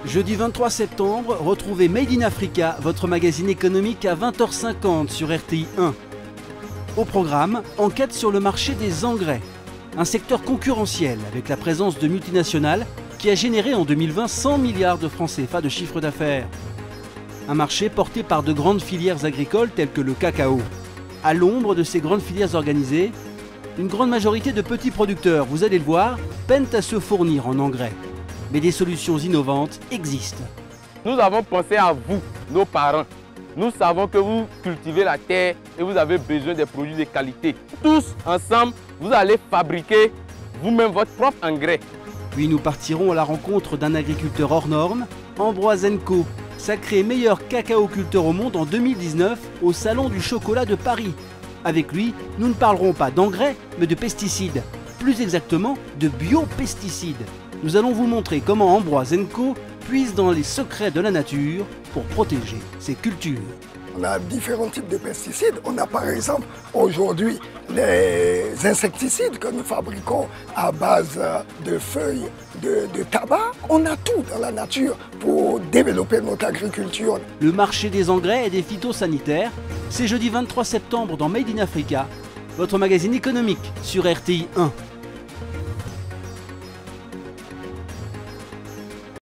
Jeudi 23 septembre, retrouvez Made in Africa, votre magazine économique à 20h50 sur RTI 1. Au programme, enquête sur le marché des engrais, un secteur concurrentiel avec la présence de multinationales qui a généré en 2020 100 milliards de francs CFA de chiffre d'affaires. Un marché porté par de grandes filières agricoles telles que le cacao. À l'ombre de ces grandes filières organisées, une grande majorité de petits producteurs, vous allez le voir, peinent à se fournir en engrais. Mais des solutions innovantes existent. Nous avons pensé à vous, nos parents. Nous savons que vous cultivez la terre et vous avez besoin des produits de qualité. Tous ensemble, vous allez fabriquer vous-même votre propre engrais. Puis nous partirons à la rencontre d'un agriculteur hors norme, Ambroise Enco, sacré meilleur cacaoculteur au monde en 2019 au Salon du chocolat de Paris. Avec lui, nous ne parlerons pas d'engrais, mais de pesticides. Plus exactement, de biopesticides. Nous allons vous montrer comment Ambroise Enco puise dans les secrets de la nature pour protéger ses cultures. On a différents types de pesticides. On a par exemple aujourd'hui les insecticides que nous fabriquons à base de feuilles de tabac. On a tout dans la nature pour développer notre agriculture. Le marché des engrais et des phytosanitaires, c'est jeudi 23 septembre dans Made in Africa, votre magazine économique sur RTI 1.